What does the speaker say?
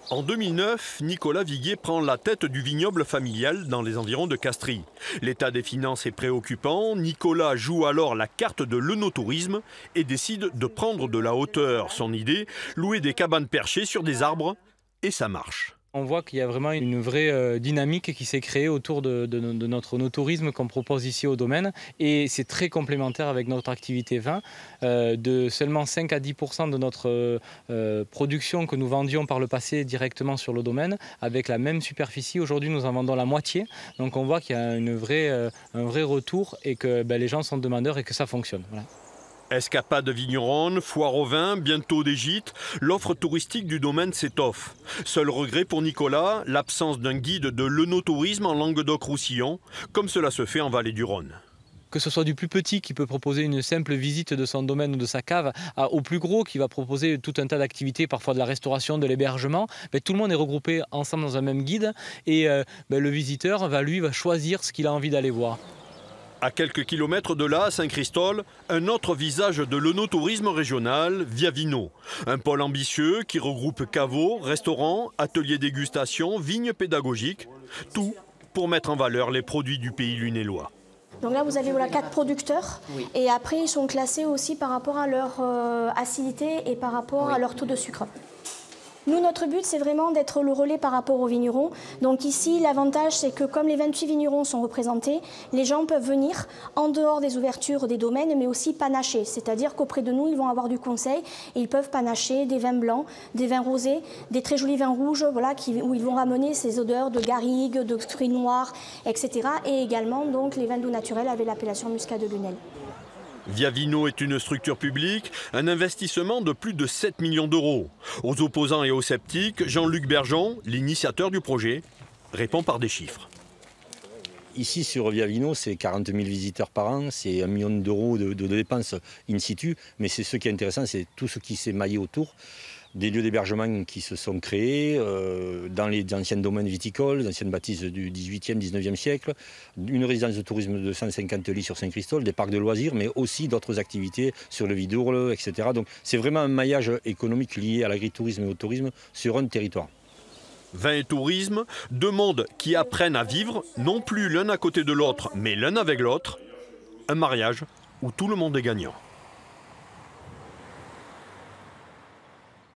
En 2009, Nicolas Viguier prend la tête du vignoble familial dans les environs de Castries. L'état des finances est préoccupant. Nicolas joue alors la carte de l'œnotourisme et décide de prendre de la hauteur. Son idée, louer des cabanes perchées sur des arbres, et ça marche. On voit qu'il y a vraiment une vraie dynamique qui s'est créée autour de notre œnotourisme qu'on propose ici au domaine. Et c'est très complémentaire avec notre activité vin. De seulement 5 à 10% de notre production que nous vendions par le passé directement sur le domaine, avec la même superficie, aujourd'hui nous en vendons la moitié. Donc on voit qu'il y a un vrai retour et que les gens sont demandeurs et que ça fonctionne. Voilà. Escapade vigneronne, foire au vin, bientôt des gîtes, l'offre touristique du domaine s'étoffe. Seul regret pour Nicolas, l'absence d'un guide de l'œnotourisme en Languedoc-Roussillon, comme cela se fait en vallée du Rhône. Que ce soit du plus petit qui peut proposer une simple visite de son domaine ou de sa cave, au plus gros qui va proposer tout un tas d'activités, parfois de la restauration, de l'hébergement, tout le monde est regroupé ensemble dans un même guide et le visiteur va choisir ce qu'il a envie d'aller voir. À quelques kilomètres de là, à Saint-Christol, un autre visage de l'œnotourisme régional, Via Vino. Un pôle ambitieux qui regroupe caveaux, restaurants, ateliers dégustation, vignes pédagogiques. Tout pour mettre en valeur les produits du pays lunélois. Donc là, vous avez 4 producteurs. Oui. Et après, ils sont classés aussi par rapport à leur acidité et par rapport à leur taux de sucre. Nous, notre but, c'est vraiment d'être le relais par rapport aux vignerons. Donc ici, l'avantage, c'est que comme les 28 vignerons sont représentés, les gens peuvent venir en dehors des ouvertures des domaines, mais aussi panacher. C'est-à-dire qu'auprès de nous, ils vont avoir du conseil et ils peuvent panacher des vins blancs, des vins rosés, des très jolis vins rouges, où ils vont ramener ces odeurs de garrigue, de fruits noirs, etc. Et également donc, les vins doux naturels avec l'appellation Muscat de Lunel. Via Vino est une structure publique, un investissement de plus de 7 millions d'euros. Aux opposants et aux sceptiques, Jean-Luc Bergeon, l'initiateur du projet, répond par des chiffres. Ici sur Via Vino, c'est 40 000 visiteurs par an, c'est 1 million d'euros de dépenses in situ, mais c'est ce qui est intéressant, c'est tout ce qui s'est maillé autour. Des lieux d'hébergement qui se sont créés dans les anciens domaines viticoles, les anciennes bâtisses du 18e, 19e siècle, une résidence de tourisme de 150 lits sur Saint-Christol, des parcs de loisirs, mais aussi d'autres activités sur le Vidourle, etc. Donc c'est vraiment un maillage économique lié à l'agritourisme et au tourisme sur un territoire. Vin et tourisme, deux mondes qui apprennent à vivre, non plus l'un à côté de l'autre, mais l'un avec l'autre. Un mariage où tout le monde est gagnant.